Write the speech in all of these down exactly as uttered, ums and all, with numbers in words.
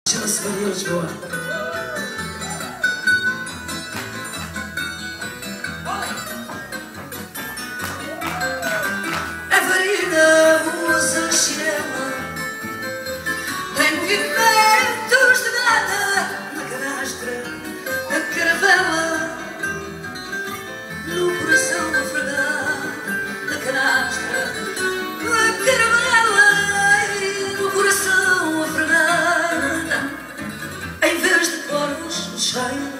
Chama-se Lisboa. A varina usa chinela, tem movimentos de nada na canastra, na caravela, no coração a fregar, na canastra, na caravela e no coração a fregar. Em vez de corvos no cheio,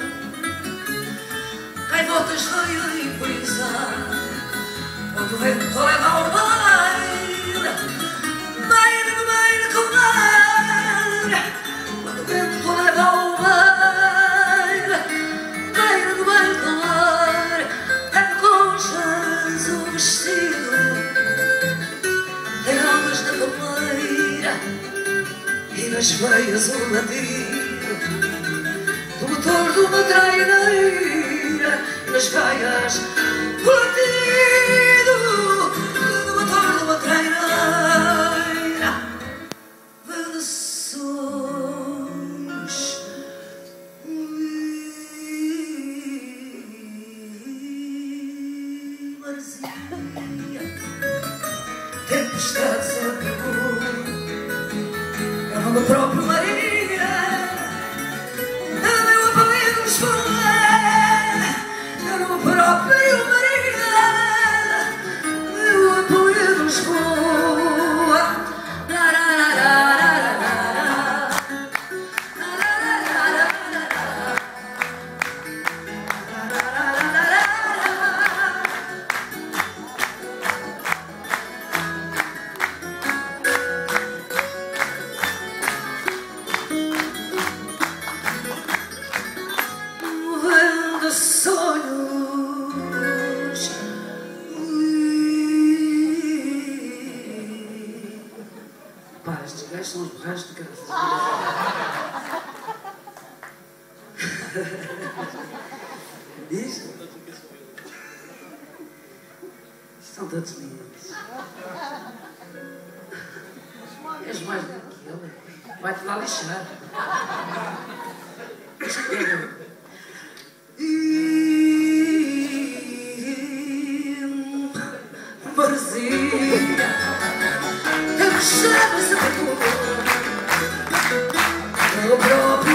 gaivotas veio e brisa, quando o vento leva ao baile, baile no baile com baile, quando o vento leva ao baile, baile no baile com baile, é de conchas o vestido, tem ondas na palmeira e nas veias o latido do motor de uma traineira, nas veias o latido do motor de uma traineira. Veneções, marzia, tempestades a pergunta, é o nome próprio Maria. Próprio Maria, meu apoio de Lisboa. Movendo sonhos, pá, estes gajos são os borrachos de casa. Diz? São todos meninos. És mais do que ele. Vai-te lá lixar. Marzia, chamas a tua, o próprio